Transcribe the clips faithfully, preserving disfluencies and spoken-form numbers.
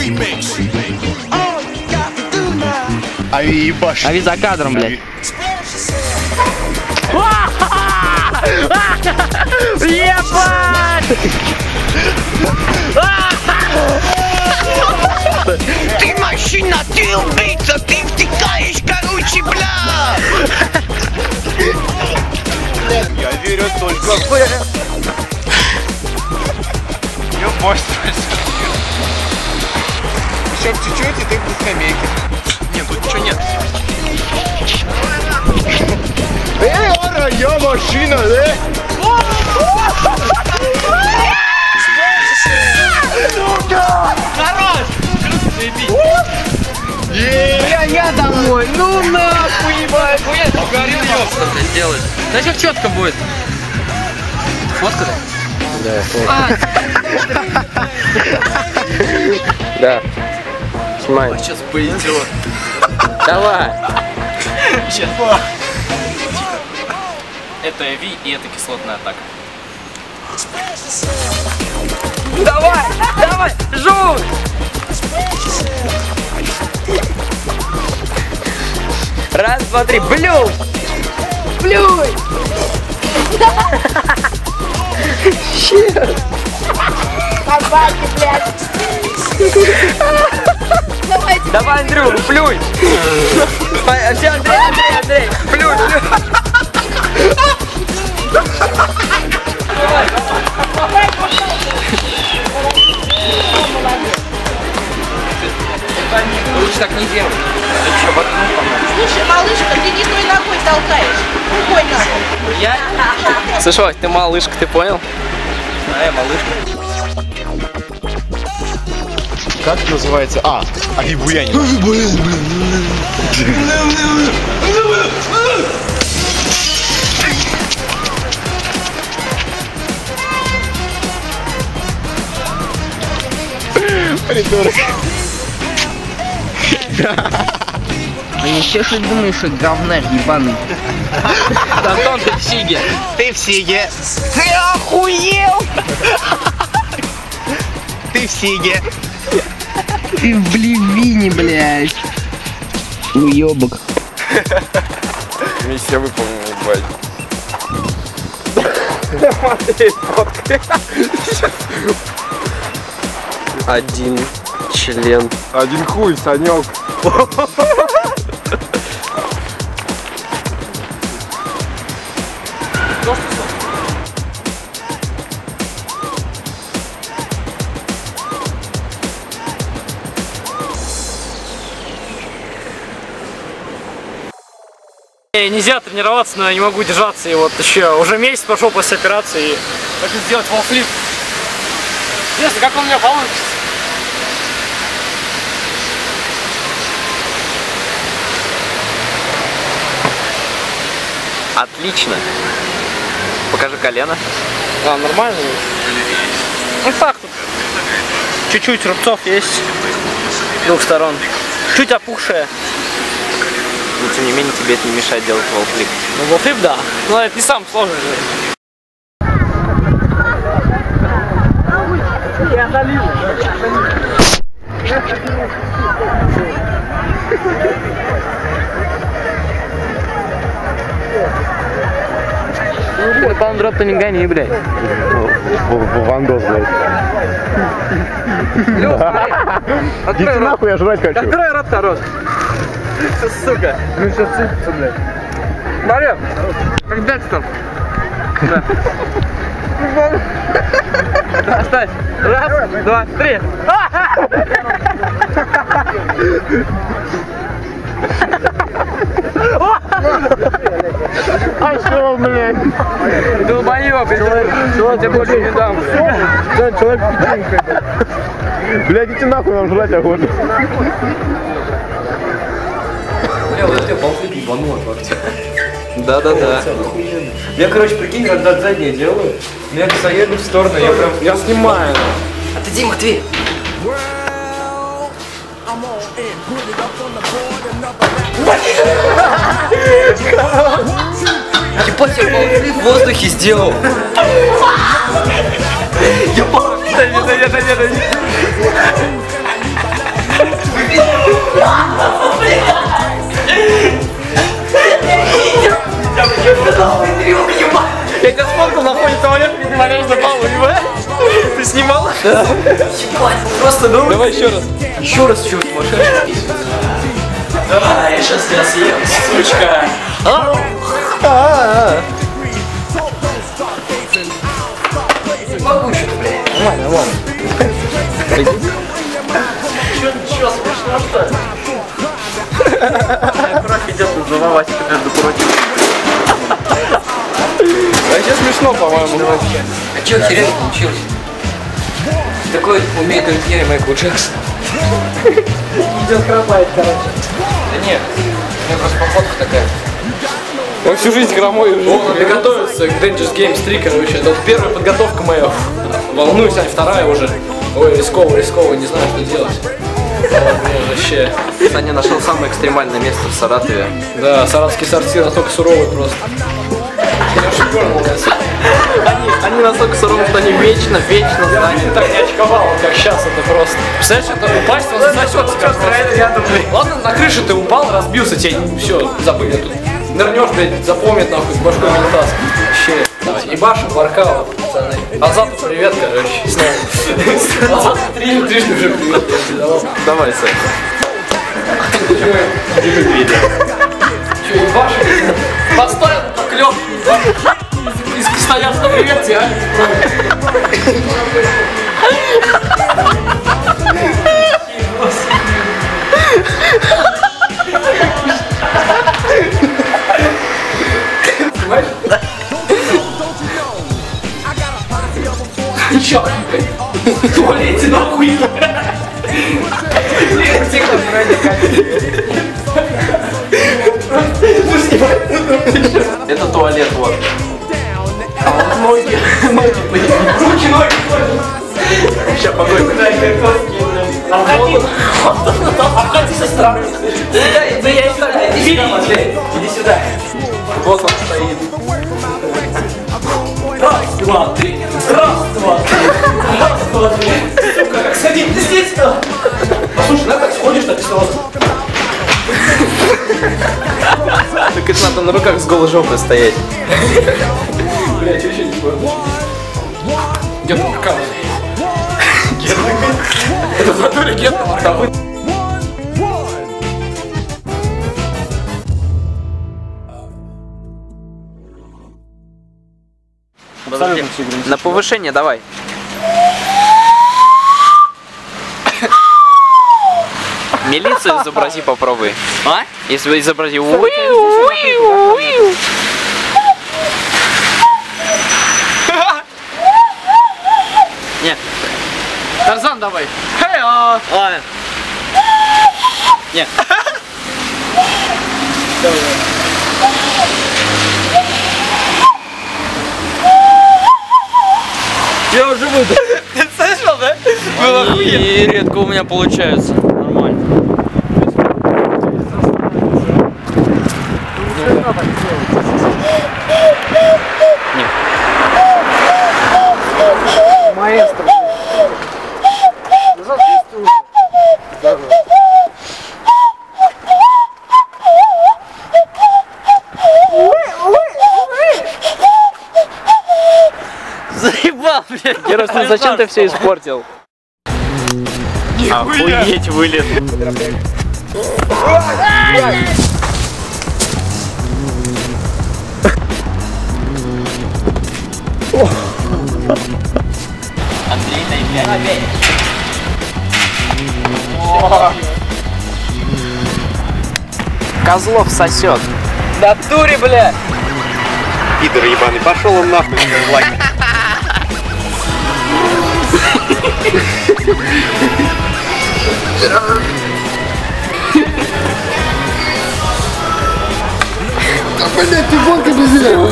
Ави ебашь. Ави за кадром, блядь. Ебать! Ты машина, ты убийца, ты втекаешь, короче, бля! Я верю только в... Ёбать, еще чуть-чуть, и ты в скамейке. Нет, тут ничего нет. Эй, ора, я машина, да? Хорош! Бля, я домой! Ну нахуй, ебать! Горел, ёпта, блядь, делать. Знаешь, как четко будет? Фотка, да? Да, А, да. Снимай. сейчас пойдет. Давай. Сейчас. Это ЭВИ и это кислотная атака. Давай! Давай! Жуй! Раз, два, три, блюй! Блюй! Собаки, блядь. Давайте. Давай, Андрюх, плюй! Все, Андрей, Андрей, Андрей, плюй, плюй! Лучше так не делай. Слушай, малышка, ты не той ногой толкаешь. Другой ногой. Я? Слышь, Вась, ты малышка, ты понял? А, я малышка. Как это называется? А, авибуянин. Придурок. А ничего, что думаешь, что говнарь ебаный? Антон, ты в сиге. Ты в сиге. Ты охуел? Ты в сиге. Ты в блевине, блядь. Уёбок. Миссия выполнена, ебать. Один член. Один хуй, Санек. Нельзя тренироваться, но я не могу держаться, и вот еще уже месяц прошел после операции, и хочу сделать волфлип. Интересно, как он у меня получится? Отлично. Покажи колено. А, нормально. Ну так, тут чуть-чуть рубцов есть с двух сторон. Чуть опухшая. Но тем не менее тебе это не мешает делать волфлип. Ну, волфлип, да. Но это не самое сложное. Я залил. Ты паундроп-то не гони, блядь. Вандос, блядь. Иди нахуй, я жрать хочу. Открой рот, хорош. Сука. Ну сейчас цыпится, блядь. Смотри. Как Декстер. Да. Оставь. Раз, два, три. А что, блядь? Долбоёб, я тебе больше не дам, блядь. Человек пятинка. Блядь, идите нахуй, нам жрать охота. Бля, вот это волфлип ебанул от вообще. Да-да-да. Я, короче, прикинь, когда заднее делаю, меня косоедут в сторону, я прям, я снимаю. Отойди, Матвей. Ебать, я волфлип в воздухе сделал. Ебать. Нет, нет, нет, нет, нет. Давай еще раз. Еще раз чуть сумасшедший. Давай, сейчас я съем, сучка. Могу что-то, блядь. Нормально, нормально. Чё, смешно, что ли? Кровь идет на зававасика, между прочим. Вообще смешно, по-моему. А чё херня получилось? Такой умеет только я и Майкл Джексон. Идет хромает, короче. Да нет, у меня просто походка такая. Он всю жизнь хромой уже. Он готовится к Dangerous Games три, короче. Это вот первая подготовка моя. Волнуюсь, а вторая уже. Ой, рисково, рисково, не знаю, что делать. О, блин, вообще. Саня нашел самое экстремальное место в Саратове. Да, саратовские сортиры настолько суровые просто. Они, они настолько суровые, что они вечно, вечно Я станет. так не очковал, вот как сейчас это просто. Представляешь, это упасть, он засосет тебя просто. Ладно, на крыше ты упал, разбился, тебе все, забыли тут. Нырнешь, блядь, запомнит нахуй с башкой унитаз. Вообще, давай, ебашим, воркаут, пацаны. Азату привет, короче, снова. Азату три, трижды уже привет, я тебе давал. Давай, Саня. Че, ебашим? Поставил клёв. Стоят, что привет тебе, а? Понимаешь? Ты чё? В туалете нахуй! Тихо, Это туалет, вот. а вот ноги, ноги, руки, ноги. Сейчас, погоди. Обходи со стороны. Да я и так, иди сюда, Матвей, иди сюда. Вот он стоит. Раз, два, три. Раз, два, три. Раз, два, три. Сука, как сходить? Ты здесь? Послушай, на как сходишь, так и сразу. Так это надо на руках с голой жопой стоять. Блять, вообще не понял. Где там рука? Это в натуре гетто рука. Подожди. На повышение давай. Милицию изобрази, попробуй. А? Если изобрази. Нет. Тарзан давай. Хей-о! Ладно. Нет. Я уже выйду. Ты слышал, да? Было охуенно. И редко у меня получается. Нормально. Нет. Маэстро. Заебал, блядь. Ярослав, зачем ты все испортил? Охуеть вылет. Андрей, дай пять. Козлов сосет. В натуре, блядь. Пидор ебаный, пошел он нахуй, лайк. А, блядь, ты гонка без меня.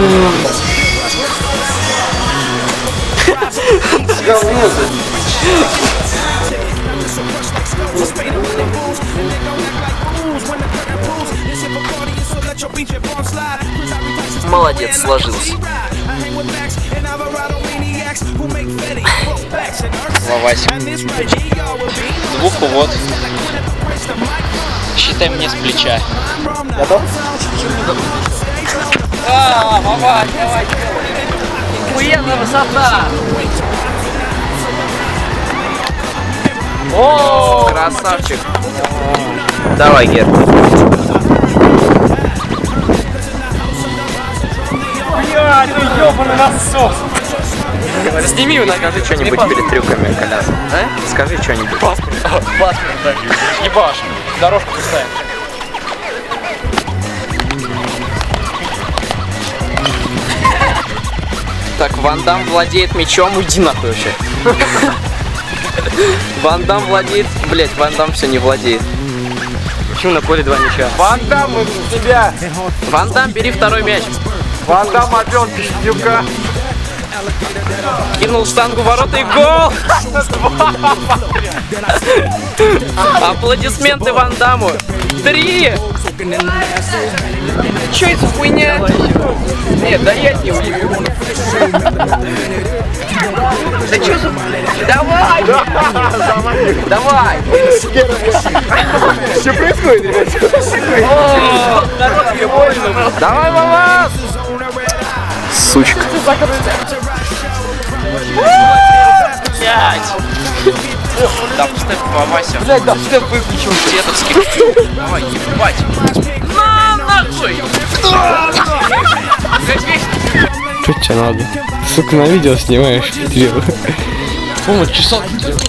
Молодец, сложился. Вовасик. Двуху вот. Считай мне с плеча. Готов? А, Вова, давай. Охуенная высота. О, Красавчик. Давай, Гер. бля, ты ёбаный насос. Сними, скажи что-нибудь перед трюками, Коляс. А? Скажи что-нибудь. Паспорт, так. Ебаш, дорожку пустая. Так, Ван Дам владеет мечом, уйди нахуй вообще. Ван Дам владеет... Блять, Ван Дам все не владеет. Почему на поле два мяча? Ван Дам, мы в тебя. Ван Дам, бери второй мяч. Ван Дам отвел Пиздюка. Кинул штангу в ворота и гол! Аплодисменты Ван Даму. Три! Чё это за хуйня? Нет, да я не уебу. Да чё за... Давай! Давай! Что происходит, ребят? Давай, Вовас! Сучка. Блять! Да, поставь Вася. Блять, да, что выключил? Дедовский. Давай, ебать. На, нахуй! Что тебе надо? Сука, на видео снимаешь. О, часов.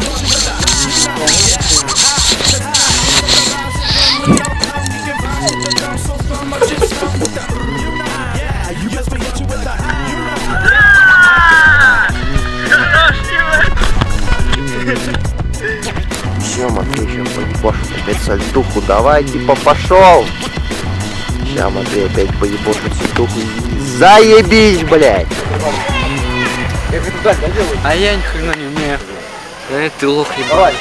Все, Матвей, сейчас поебошит опять сальтуху. Давай, типа, пошел. Сейчас, Матвей, опять поебошит сальтуху. Заебись, блядь. А я ни хрена не умею. Э, ты лох, ебать.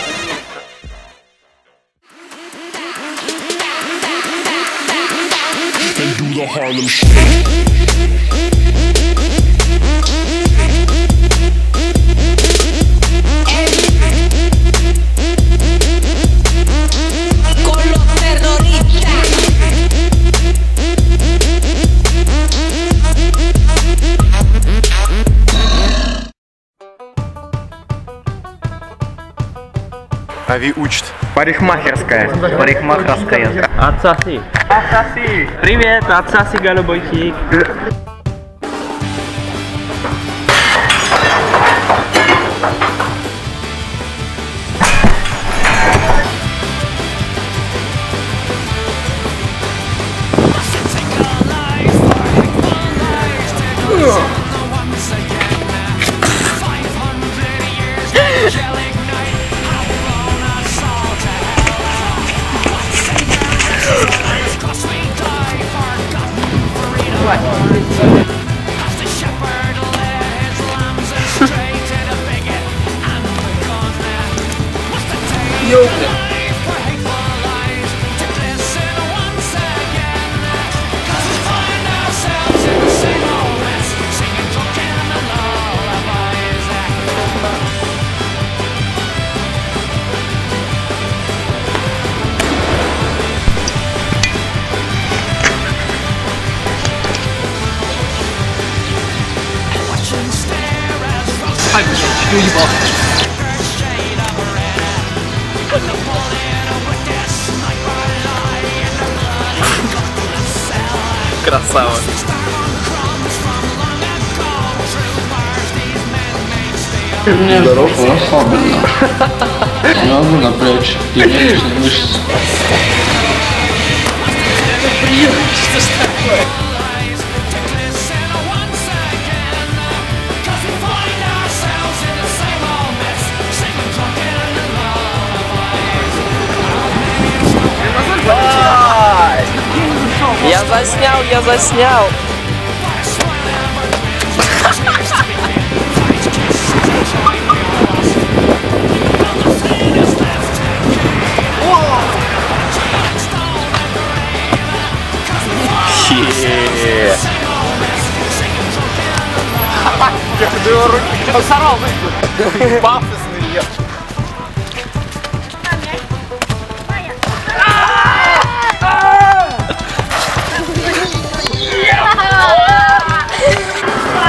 Ави учит. Парикмахерская. Парикмахерская. Отсоси. Отсоси. Привет, отсоси, голубойчик. Ай, блядь, что ебал? Красава. Здорово, расслабленно. Надо напрячь ягодичные мышцы. Что ж такое? Я заснял, я заснял. Пафосный еб.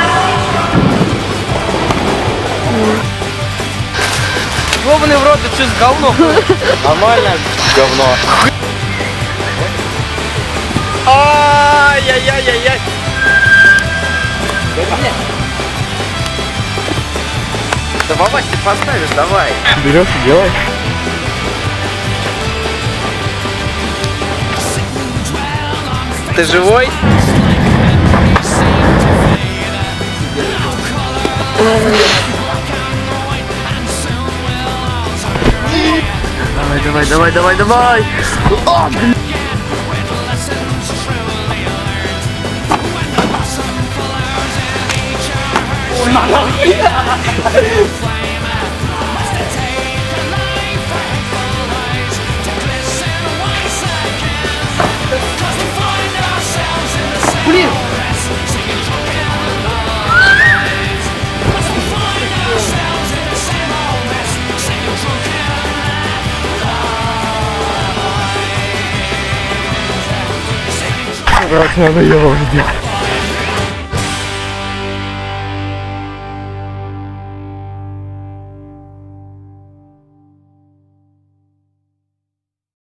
Ёбаный в рот, ты что говно. Нормально, говно. Ай-яй-яй-яй-яй. Да, Вовась, ты поставишь, давай. Берешь и делай. Ты живой? Давай, давай, давай, давай, давай. О, блин. Блин. Короче, надо его ждать.